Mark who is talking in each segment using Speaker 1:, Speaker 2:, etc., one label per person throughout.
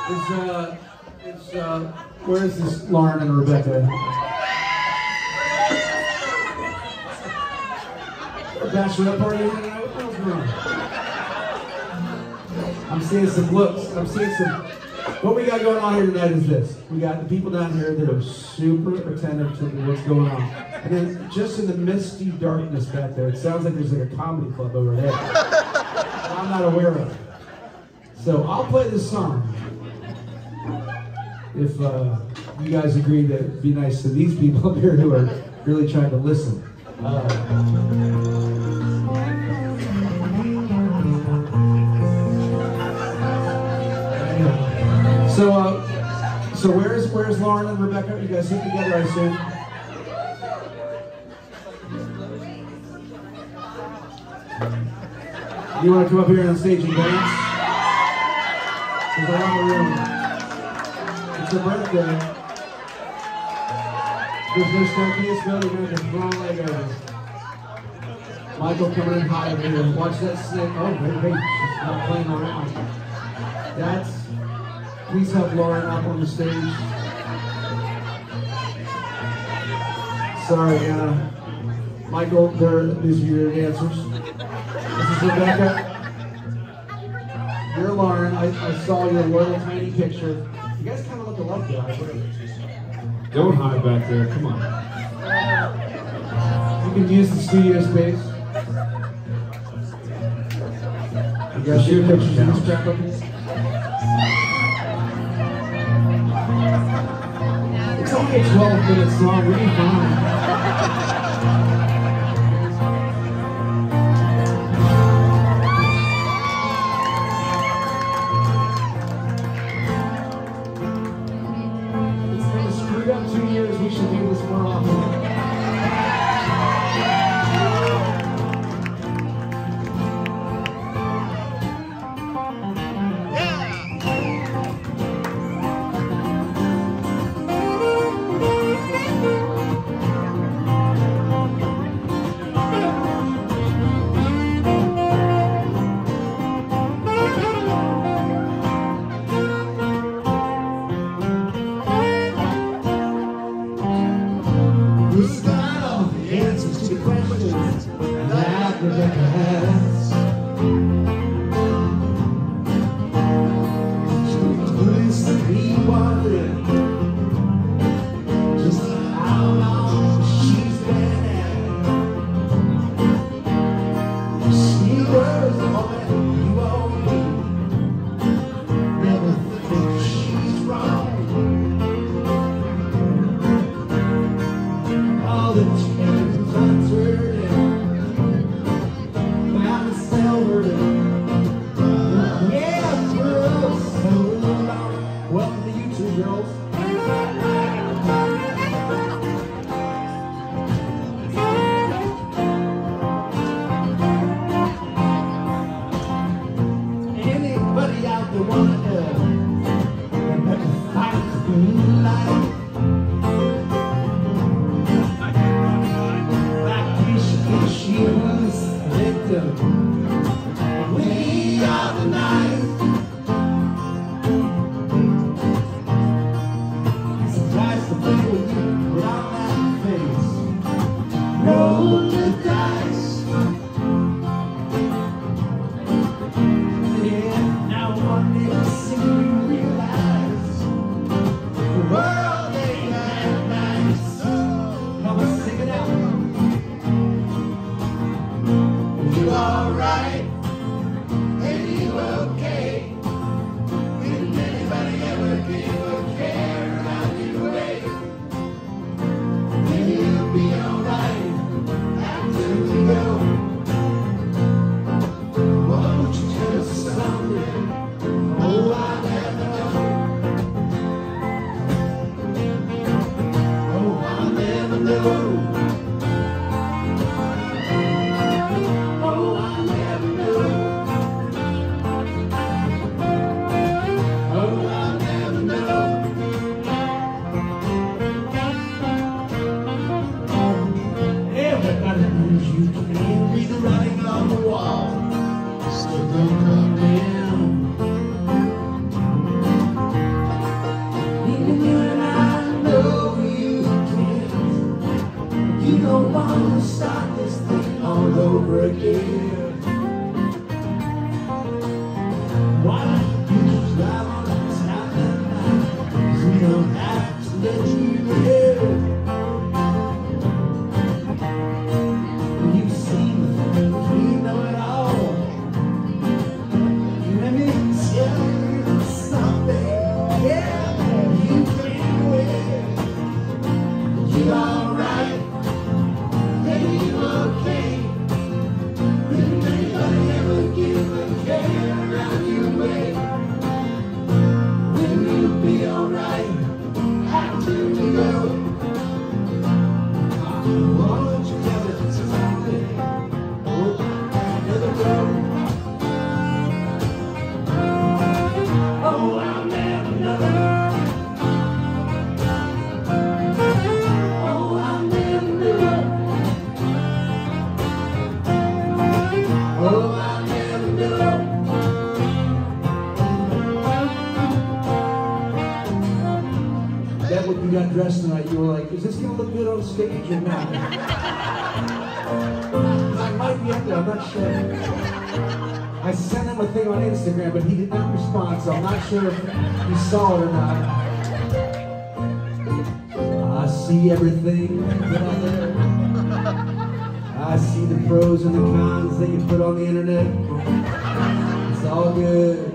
Speaker 1: Where is this Lauren and Rebecca? Bachelorette party tonight? What's wrong? I'm seeing some looks. I'm seeing some. What we got going on here tonight is this. We got the people down here that are super attentive to what's going on. And then just in the misty darkness back there, it sounds like there's like a comedy club over there. I'm not aware of it. So I'll play this song. If you guys agree that it'd be nice to these people up here who are really trying to listen. So where's Lauren and Rebecca? You guys sit together, I assume. You want to come up here on stage and dance? Because around the room, it's a birthday. There's no staircase building, you're going to throw a leg over. Michael coming in high over here. Watch that snake. Oh, wait, she's not playing around. Please help Lauren up on the stage. Sorry, Anna. Michael, these are your dancers. This is Rebecca. You're Lauren. I saw your little tiny picture. You guys kind of look alike, guys.
Speaker 2: Don't hide back there. Come on.
Speaker 1: You can use the studio space. You guys see your pictures in this scrapbook? It's only a 12-minute song. We'll be fine.
Speaker 3: You can read the writing on the wall, so don't come down.
Speaker 1: got dressed tonight, you were like, is this going to look good on stage or not? I might be up there, I'm not sure. I sent him a thing on Instagram, but he did not respond, so I'm not sure if he saw it or not. I see everything out there. I see the pros and the cons that you put on the internet. It's all good.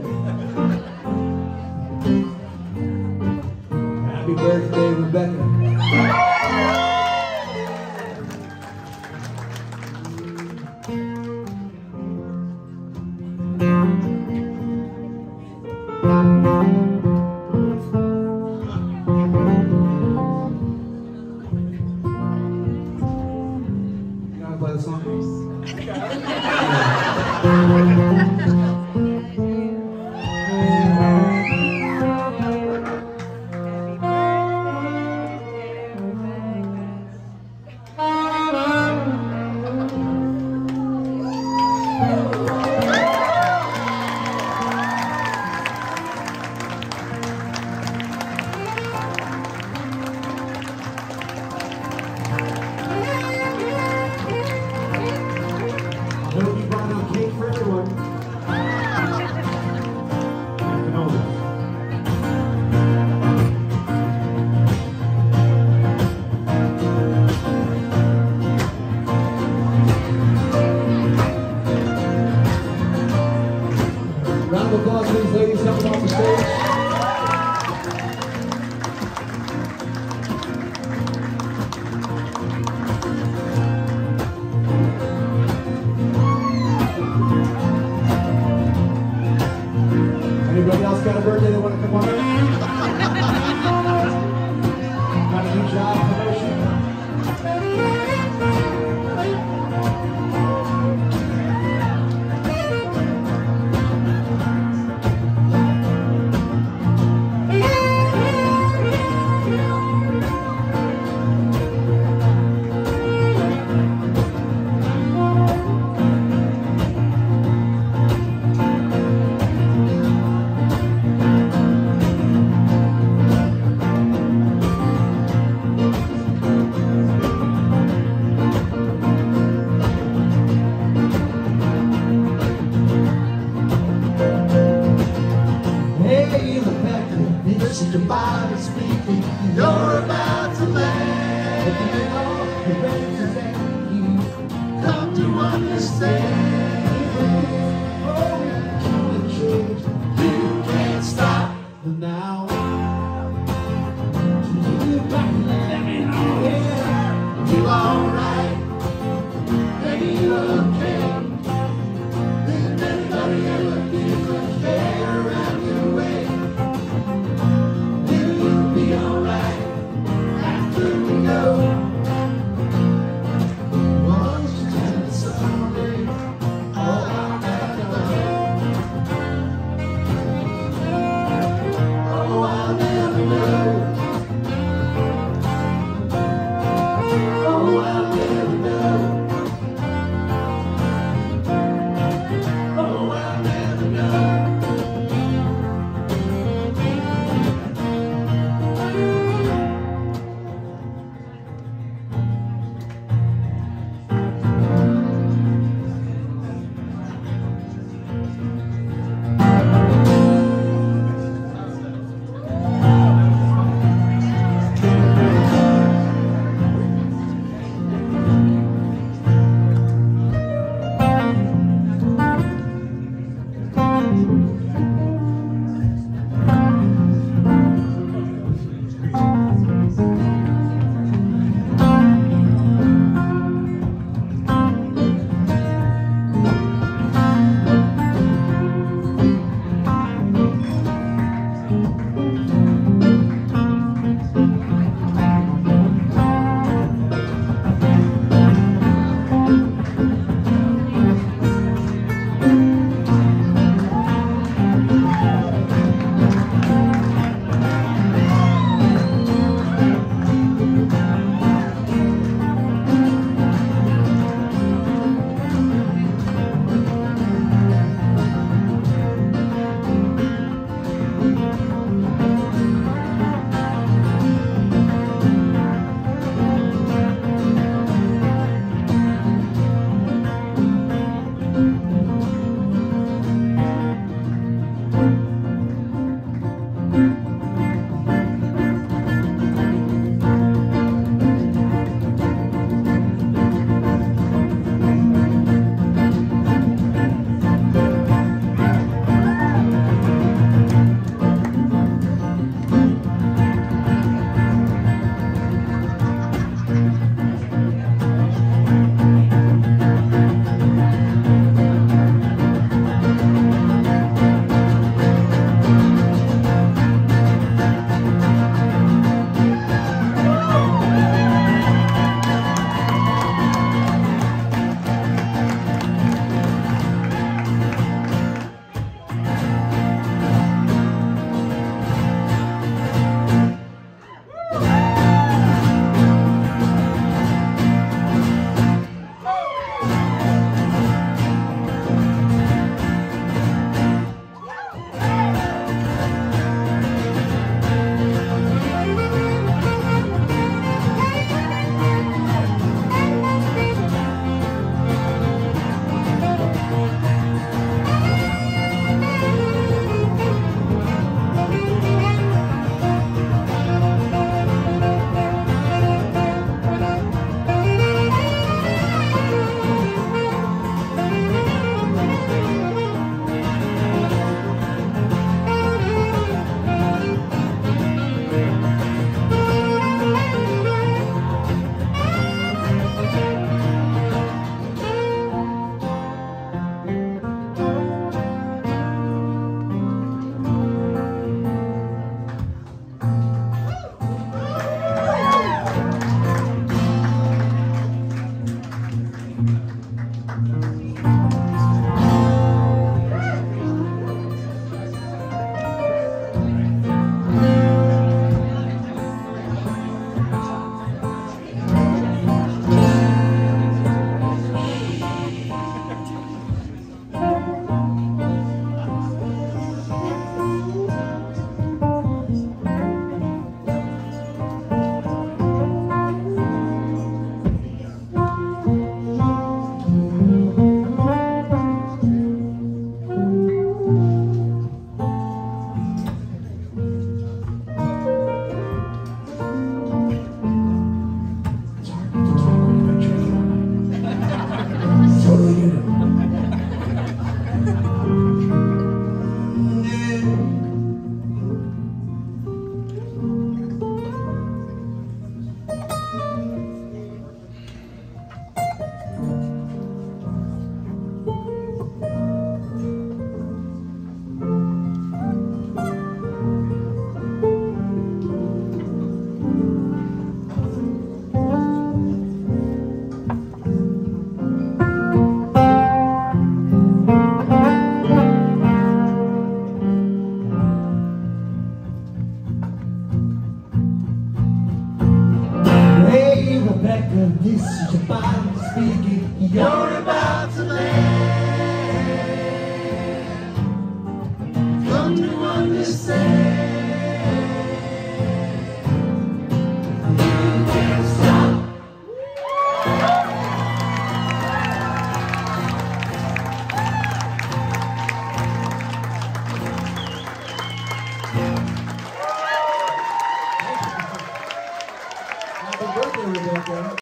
Speaker 1: Happy birthday, Rebecca. You want to play the song? I hope you brought out cake for everyone. Round of applause, please, ladies, coming off the stage. Anybody else got a birthday they want to come on? Got a new job promotion? Hey, the fact that this is your body's